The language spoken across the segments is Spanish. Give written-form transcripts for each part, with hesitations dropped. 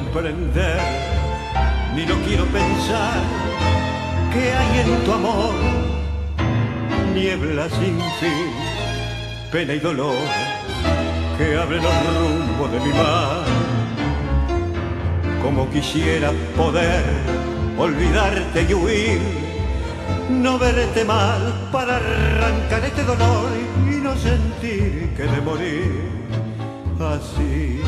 comprender, ni lo quiero pensar, que hay en tu amor niebla sin fin, pena y dolor que abren los rumbos de mi mar. Como quisiera poder olvidarte y huir, no verte mal para arrancar este dolor y no sentir que de morir así.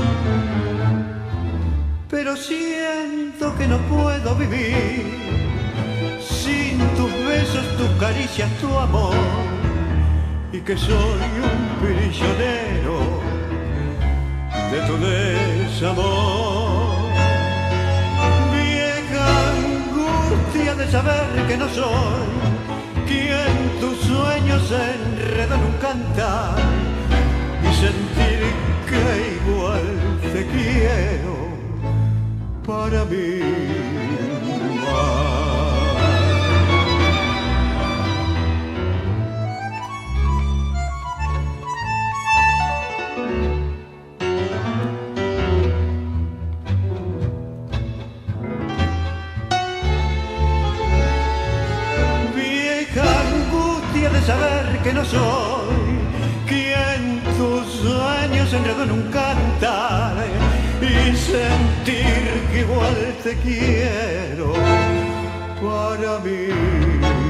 Pero siento que no puedo vivir sin tus besos, tus caricias, tu amor, y que soy un prisionero de tu desamor. Vieja angustia de saber que no soy quien tus sueños se enreda en un cantar, y sentir que igual te quiero para mí más. De saber que no soy quien tus sueños enredó en un cantar, y sentir que igual te quiero para mí.